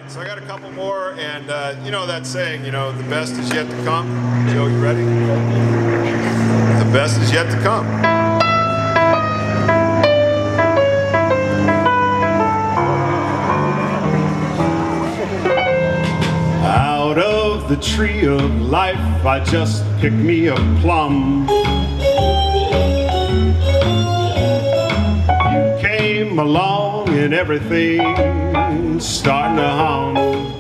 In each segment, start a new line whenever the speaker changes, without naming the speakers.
So I got a couple more, and you know that saying, the best is yet to come. Joe, you ready? The best is yet to come. Out of the tree of life, I just picked me a plum. You came along and everything's starting to hum.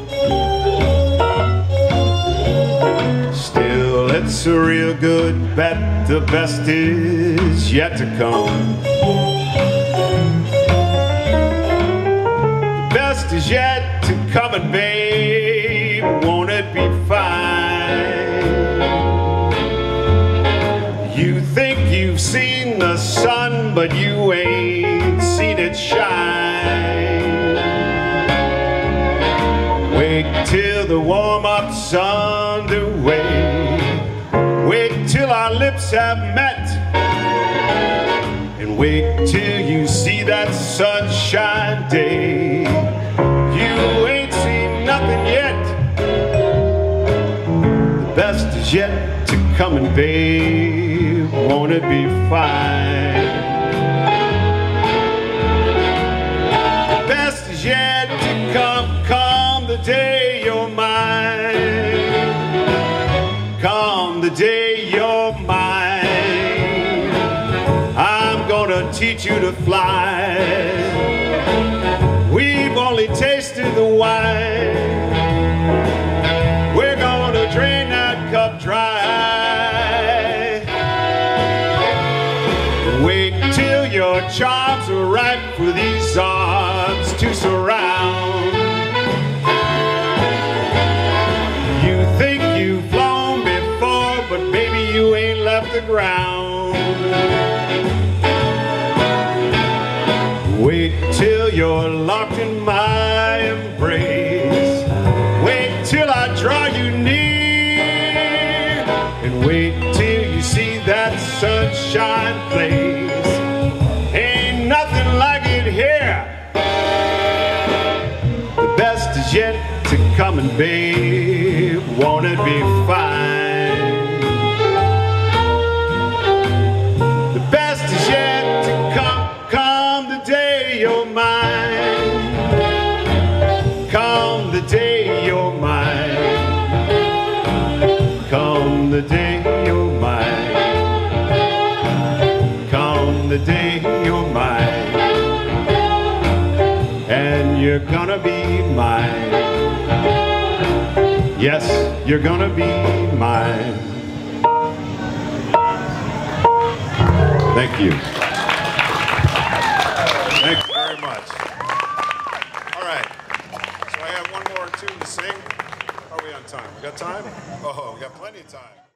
Still, it's a real good bet, the best is yet to come. The best is yet to come, and babe, won't it be fine? You think you've seen the sun, but you ain't seen it shine. Wait till the warm-up's underway. Wait till our lips have met, and wait till you see that sunshine day. You ain't seen nothing yet. The best is yet to come, and babe, won't it be fine? The best is yet to come, come the day you're mine. Come the day you're mine. I'm gonna teach you to fly. We've only tasted the wine. We're gonna drain that cup dry. Wait till your charms are ripe for these arms to surround. You think you've flown before, but baby, you ain't left the ground. Wait till you're locked in my embrace. Wait till I draw you near, and wait till you see that sunshine place. Ain't nothing like it here. The best is yet to come, and babe, won't it be fine? The best is yet to come, come the day you're mine. Come the day you're mine. Come the day you're mine. Come the day you're mine. And you're gonna be mine. Yes, you're gonna be mine. Thank you. Thank you very much. All right, so I have one more tune to sing. Are we on time? We got time? Oh, we got plenty of time.